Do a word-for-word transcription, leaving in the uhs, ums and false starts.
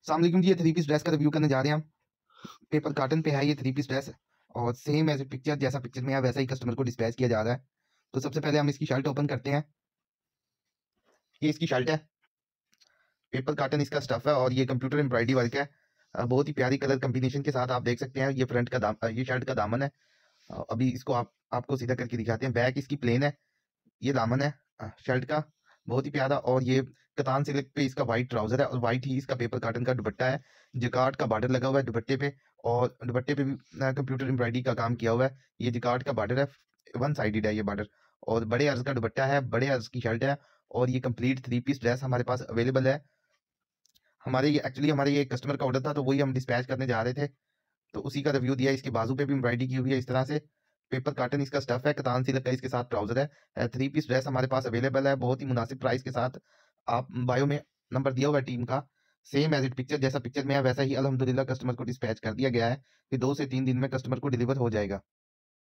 अस्सलाम वालेकुम जी, ये थ्री पीस ड्रेस का रिव्यू करने जा रहे हैं हम। पेपर कार्टन पे है ये थ्री पीस ड्रेस और सेम एज पिक्चर, जैसा पिक्चर में है वैसा ही कस्टमर को डिस्पैच किया जा रहा है। तो सबसे पहले हम इसकी शर्ट ओपन करते हैं। ये इसकी शर्ट है, पेपर कार्टन इसका स्टफ है और ये कंप्यूटर एम्ब्रॉयडरी वर्क है। अ, बहुत ही प्यारी कलर कॉम्बिनेशन के साथ आप देख सकते हैं। ये फ्रंट का दाम अ, ये शर्ट का दामन है। अ, अभी इसको आप आपको सीधा करके दिखाते हैं। बैक इसकी प्लेन है, ये दामन है अ, शर्ट का, बहुत ही प्यारा। और ये कतान सिल्क पे इसका वाइट ट्राउजर है और वाइट ही इसका पेपर कार्टन का दुपट्टा है। जिकार्ड का बॉर्डर लगा हुआ है दुपट्टे पे और दुपट्टे पे भी कंप्यूटर एम्ब्रॉयडरी का काम किया हुआ है। ये जिकार्ड का बॉर्डर है, वन साइडेड है ये बॉर्डर। और बड़े अर्ज का दुपट्टा है, बड़े अर्ज की शर्ट है और ये कंप्लीट थ्री पीस ड्रेस हमारे पास अवेलेबल है। हमारे ये एक्चुअली हमारे ये कस्टमर का ऑर्डर था, तो वही हम डिस्पैच करने जा रहे थे, तो उसी का रिव्यू दिया। इसके बाजू पे भी एम्ब्रॉयडरी की हुई है इस तरह से। पेपर कार्टन इसका स्टफ है, कतान सिल्क का इसके साथ ट्राउजर है। थ्री पीस ड्रेस हमारे पास अवेलेबल है बहुत ही मुनासिब प्राइस के साथ। आप बायो में नंबर दिया हुआ है टीम का, सेम एज इट पिक्चर, जैसा पिक्चर में है वैसा ही अल्हम्दुलिल्लाह कस्टमर को डिस्पैच कर दिया गया है कि दो से तीन दिन में कस्टमर को डिलीवर हो जाएगा।